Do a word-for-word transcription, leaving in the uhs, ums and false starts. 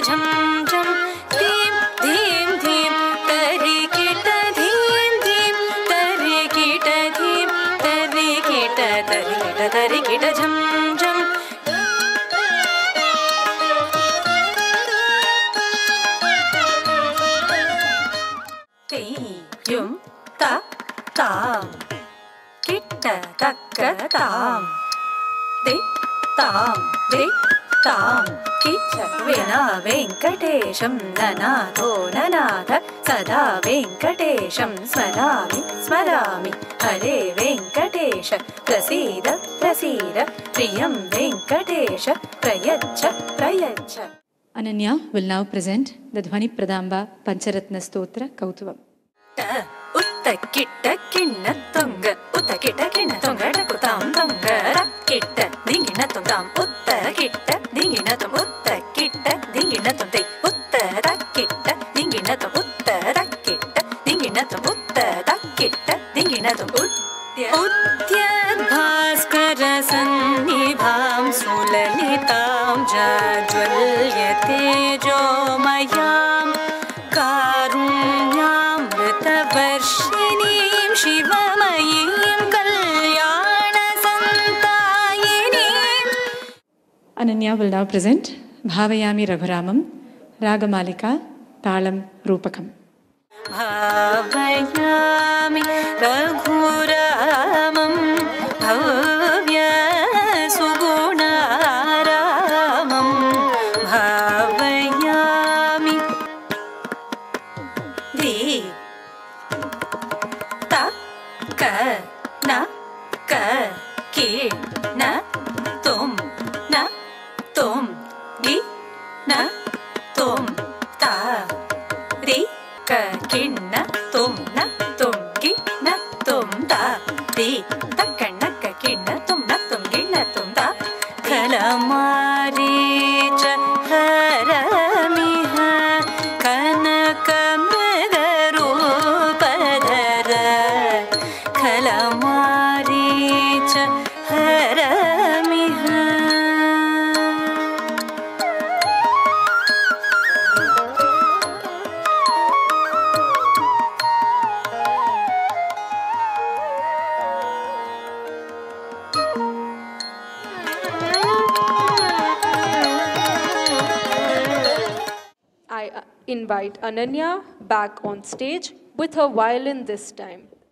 झम झम धीम धीम धीम तरी किट धीम धीम तरी किट धीम तरी किट तरी किट तरी किट झम झम तीयुम ता ताम किट तक्क ताम दे ताम दे ताम किच विना वेंकटेशं ननाथो ननाथ सदा वेंकटेशं स्मरामि स्मरामि हरे वेंकटेश प्रसीद प्रसीद प्रियं वेंकटेश प्रयच्छ प्रयच्छ. Ananya will now present the Dhvani Pradamba Pancharatna Stotra Kautvam. Utta kitta kinna tunga utta kitta kinna tunga takutam tunga kitta dingina tum utta kitta dingina tum utta kitta dingina tum te utta kitta dingina tum utta kitta dingina tum utta kitta dingina tum udya bhaskara sannibham sulalitam jajwalyate jomayam कारुण्यामृतवर्षिणीं शिवमयीं कल्याणसन्तायिनीम्. Ananya will now present Bhavayami Raghuramam, Ragamalika, Talam, Rupakam. Bhavayami Raghuramam Bhavya Sugunaramam Bhavayami Di Ta Ka Na Ka Ki Na Tum Na Tum Di Na Tum Ta Ri Ka Kinna Tum Na Tum Ki Na Tum Ta Ri Ta Kanna Ka Kinna Tum Na Tum Ki Na Tum Ta Kalamari Cha Haramiha Kanaka Mrgarupadhara Kalamari Cha Haramiha. I invite Ananya back on stage with her violin this time.